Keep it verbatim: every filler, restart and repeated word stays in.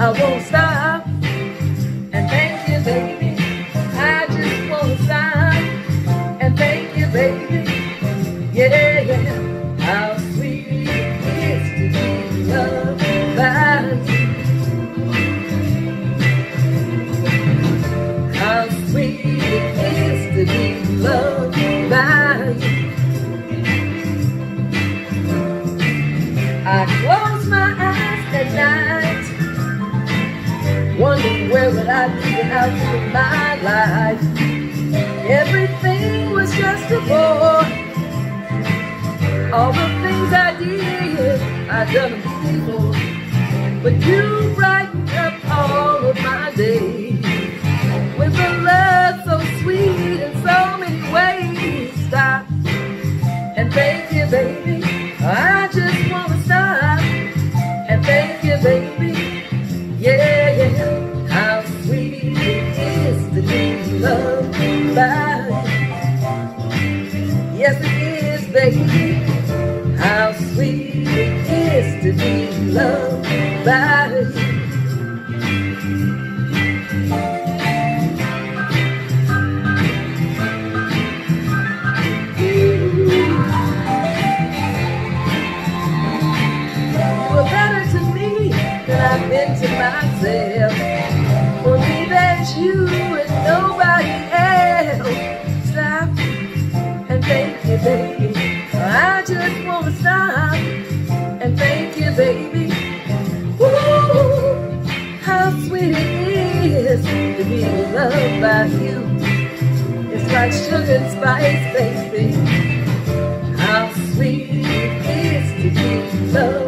I won't stop. And thank you, baby. I just won't stop. And thank you, baby. Yeah, yeah. How sweet it is to be loved by you. How sweet it is to be loved by you. I close my eyes at night, wondering where would I be out of my life. Everything was just a bore. All the things I did, I done them before. But you brightened up all of my days with a love so sweet in so many ways. Stop and thank you, baby. I just wanna stop and thank you, baby. Yeah, yeah. How sweet it is to be loved by you. Yes, it is, baby. How sweet it is to be loved by you. I've been to myself. For me, there's you and nobody else. Stop and thank you, baby. I just wanna stop and thank you, baby. Woo! How sweet it is to be loved by you. It's like sugar and spice, baby. How sweet it is to be loved.